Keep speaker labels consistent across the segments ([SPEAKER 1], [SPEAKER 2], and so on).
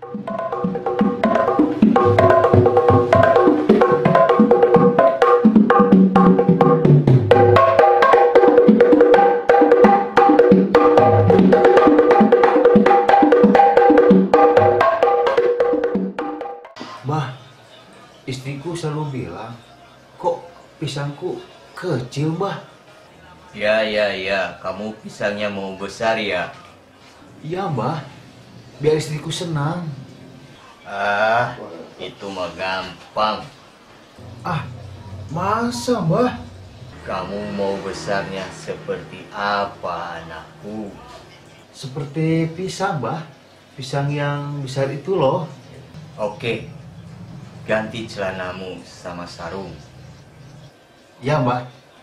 [SPEAKER 1] Mbah, istriku selalu bilang, kok pisangku kecil, Mbah?
[SPEAKER 2] Ya, kamu pisangnya mau besar ya?
[SPEAKER 1] Iya, Mbah, biar istriku senang.
[SPEAKER 2] Ah, itu mah gampang.
[SPEAKER 1] Ah, masa, Mbah?
[SPEAKER 2] Kamu mau besarnya seperti apa, anakku?
[SPEAKER 1] Seperti pisang, Mbah. Pisang yang besar itu loh.
[SPEAKER 2] Oke, ganti celanamu sama sarung.
[SPEAKER 1] Ya, Mbah.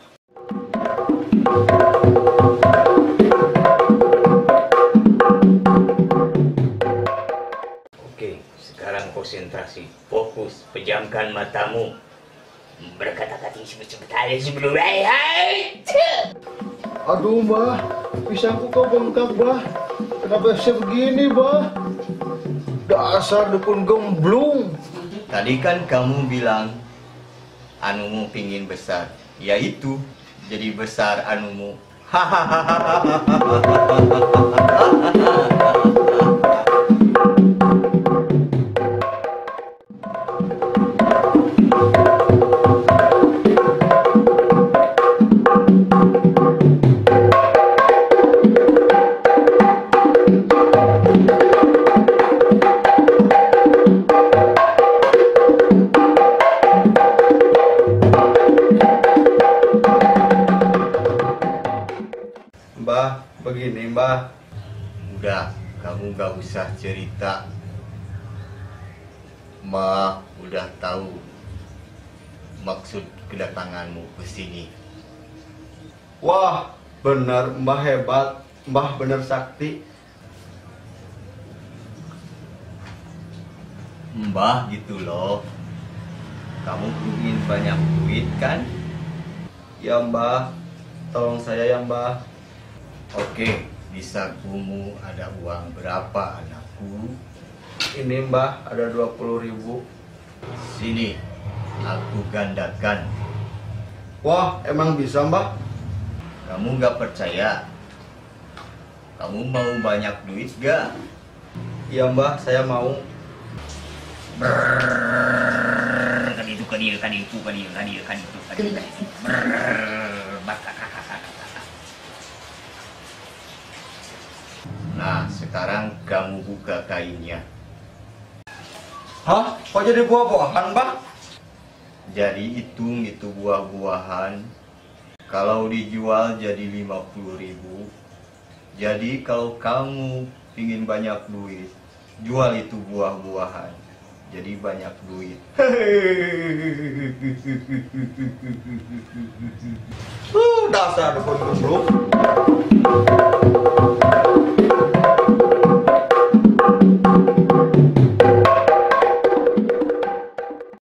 [SPEAKER 2] Oke, sekarang konsentrasi, fokus, pejamkan matamu. Berkata-kata sebut-sebut sebelum
[SPEAKER 1] Aduh, Mbah, pisangku kok bengkak, Mbah. Kenapa bisa begini, Mbah? Dasar dukun gemblung.
[SPEAKER 2] Tadi kan kamu bilang anumu pingin besar, yaitu jadi besar anumu.
[SPEAKER 3] Mbah, begini Mbah.
[SPEAKER 2] Udah, kamu gak usah cerita. Mbah udah tahu maksud kedatanganmu ke sini.
[SPEAKER 3] Wah, bener Mbah hebat. Mbah bener sakti.
[SPEAKER 2] Mbah gitu loh. Kamu ingin banyak duit kan?
[SPEAKER 3] Ya Mbah, tolong saya ya Mbah.
[SPEAKER 2] Oke, di sakumu ada uang berapa, anakku?
[SPEAKER 3] Ini Mbah ada 20.000.
[SPEAKER 2] Sini, aku gandakan.
[SPEAKER 3] Wah, emang bisa Mbah?
[SPEAKER 2] Kamu gak percaya? Kamu mau banyak duit gak?
[SPEAKER 3] Iya Mbah, saya mau.
[SPEAKER 2] Nah, sekarang kamu buka kainnya.
[SPEAKER 3] Hah? Kok jadi buah-buahan Mbah?
[SPEAKER 2] Jadi hitung itu buah-buahan. Kalau dijual jadi 50.000. Jadi kalau kamu ingin banyak duit, jual itu buah-buahan. Jadi banyak duit.
[SPEAKER 3] Dasar dukun gemblung.